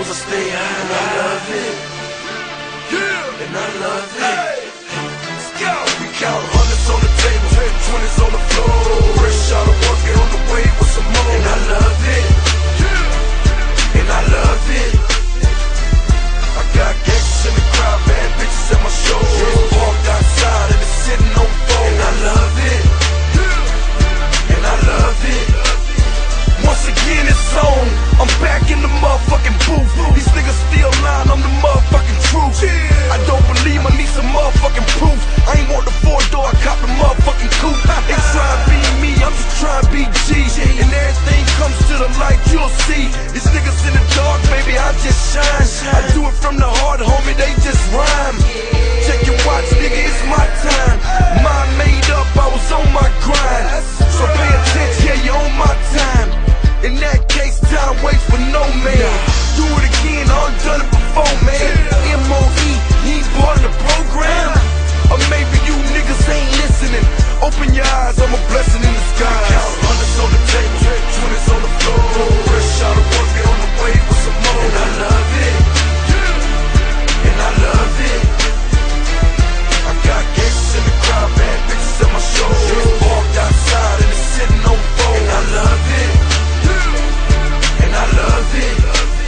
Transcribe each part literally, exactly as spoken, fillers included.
knows I stay high and I love it. Yeah, and I love it. Hey, let's go. We count hundreds on the table, twenties on the floor. Fresh out of work, get on the way with some more. And I love it. Yeah, and I love it. I got gangsters in the crowd, bad bitches at my show. Parked outside and it's sitting on four. And I love it. Yeah, and I love it. Once again it's on, I'm back in the motherfucking booth. These niggas still lying, I'm the motherfucking truth. I don't believe I need some motherfucking proof. I ain't want the four door, I cop the motherfucking coupe. They try to be me, I'm just trying to be G. And everything comes to the light, you'll see. These niggas in the dark, baby, I just shine. I do it from the heart, homie, they just rhyme. Check your watch, nigga, it's my time. Mind made up, I was on my grind. So pay attention, yeah, you're on my time. In that case, time waits for no man. Do it again, I done it before, man. M O E, he ain't part of the program. Or maybe you niggas ain't listening. Open your eyes, I'm a blessing in disguise. Count hundreds on the table, twenties on the floor. Fresh out of work, get on the way with some more. And I love it. And I love it. I got gangsters in the crowd, bad bitches at my show. Parked outside and it's sitting on four. And I love it. And I love it.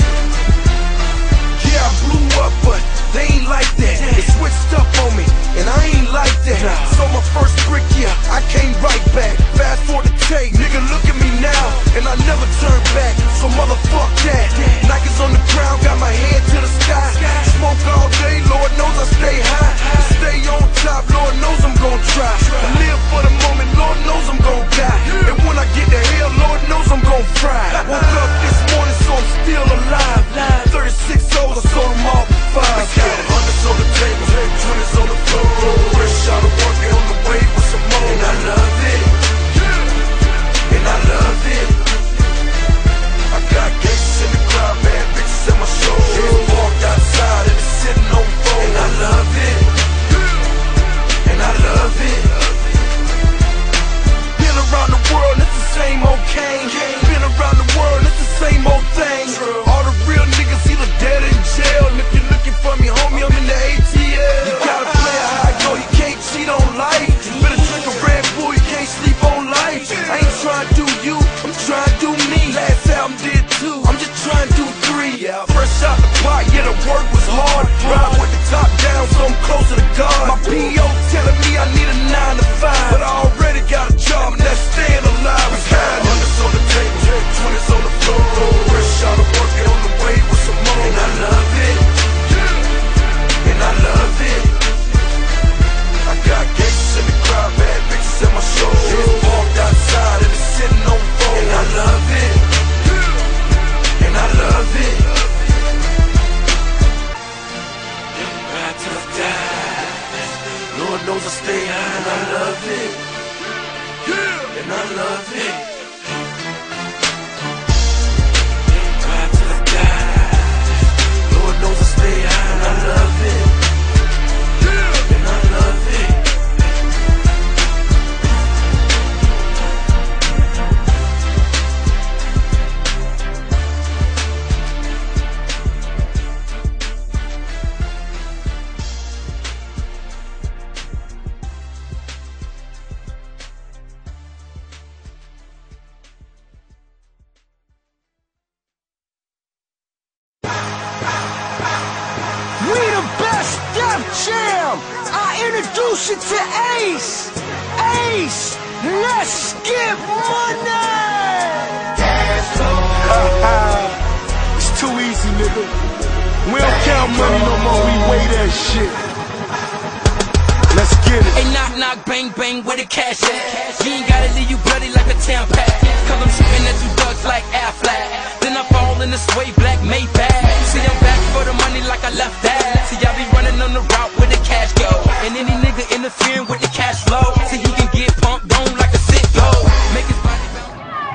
Yeah, I blew up, but they ain't like that. They switched up on me, and I ain't like that. So my first brick, yeah, I came right back. Fast forward the tape, nigga, look at me now, and I never turn back. So motherfuck that. Nikes on the ground, got my head to the sky. Smoke all day, Lord knows I stay high. And stay on top, Lord knows I'm gon' try. I live for the moment, Lord knows I'm gon' die. And when I get to hell, Lord knows I'm gon' fry. Woke up this morning, so I'm still alive. thirty-six O's, I sold them all for five. Hundreds on the table, twenties on the floor. Fresh out of work, get on the way with some more. And I love it. And I love it. I got gangsters in the crowd, bad bitches at my show. Parked outside and it's sitting on four. And I love it. And I love it. Been around the world, it's the same old cane. Been around the world, it's the same old thing. All the real niggas either dead or in jail. And if you're looking for me, homie, I'm in the A T L. You gotta play it how I go, you can't cheat on life. Better drink a Red Bull, you can't sleep on life. I ain't trying to do you, I'm trying to do me. Last album did two, I'm just trying to do three. Yeah, fresh out the pot, yeah, the work was hard. Ride with the top down, so I'm closer to God. My P O telling me I need a nine to five, but I already got a job and that's staying alive. We got hundreds on the table, twenties on the floor. Fresh out of work, get on the way with some more. And I love it. And I love it. I got gangsters in the crowd, bad bitches at my show. Parked outside and it's sitting on four. And I love it. And I love it. Ride till I die. Lord knows I stay high and I love it. And I love it. Ride till I die. Lord knows I stay high and I love it. And I love it. I introduce you to Ace. Ace, let's get money. It's too easy, nigga. We don't count money no more. We weigh that shit. Let's get it. Hey, knock, knock, bang, bang, where the cash at? You ain't gotta leave you bloody like a Tampac. Cause I'm shooting at you ducks like Affleck. Then I fall in the sway black Maybach. See, I'm back for the money like I left that. See, I be running on the route where the cash go. And any nigga interfering with the cash flow, see, he can get pumped on like a sicko. Make his body bounce.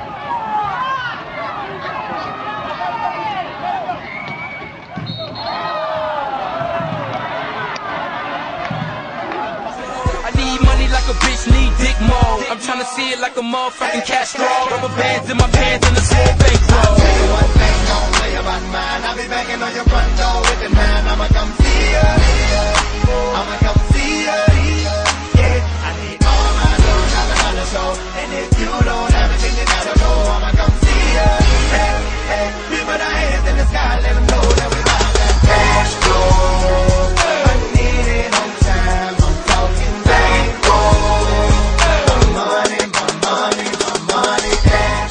I need money like a bitch need dick mode. I'm tryna see it like a motherfucking Castro. Rubber bands in my pants and a small bankroll. bad man. I'll be banging on your front door with the man. I'ma come see ya. I'ma come see ya. Yeah, I need all my dough, not a dollar show. And if you don't have it, then you gotta go. I'ma come see ya. Hey, hey, we put our hands in the sky, let them know that we got that cash flow. I need it on time. I'm talking bankroll. My money, my money, my money, cash.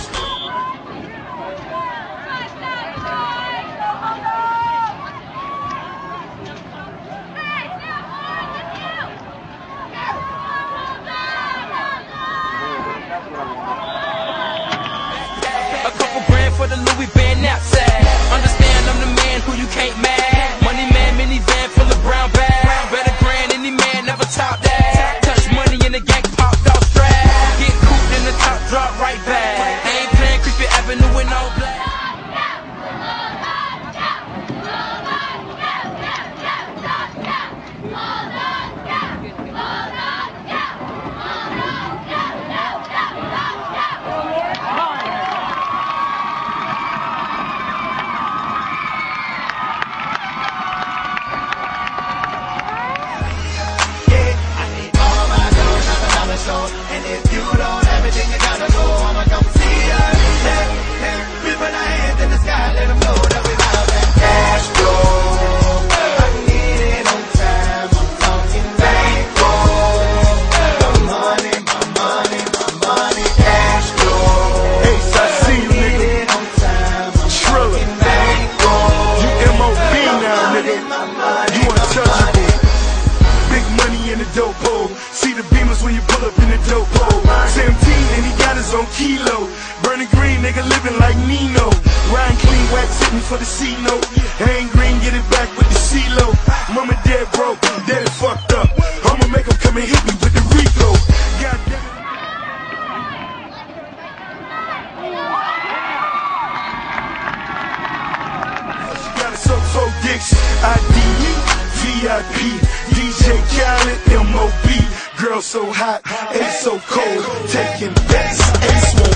A couple grand for the Louis band knapsack. Understand I'm the man who you can't mad. Money man, minivan full of brown bags. Better grand, any man never top that. Touch money in the gang, popped off strap. Get cooped in the top, drop right back. I ain't playing Creepy Avenue with no black. And if you don't have it, then you gotta go. I'ma come see ya. Hey, hey, we put our hands in the sky, let them know that we got that cash flow. I need it on time. I'm talking bankroll. My money, my money, my money, cash flow. Ace, I see you, nigga. Need it on time. I'm Triller. talking bankroll. You M O B now, nigga. You untouchable. Big money in the dope hole. See the beamers when you pull up in the dope hole. seventeen and he got his own kilo. Burning green, nigga living like Nino. Riding clean, wax hitting for the C note. Ain't green, get it back with the C-Lo. Mama dead broke, daddy fucked up. I'ma make him come and hit me with the Rico. Goddamn. She got a so four dicks, I D E, V I P, D J Khaled, M O B. Girl so hot, Ace so cold, taking bets, Ace won't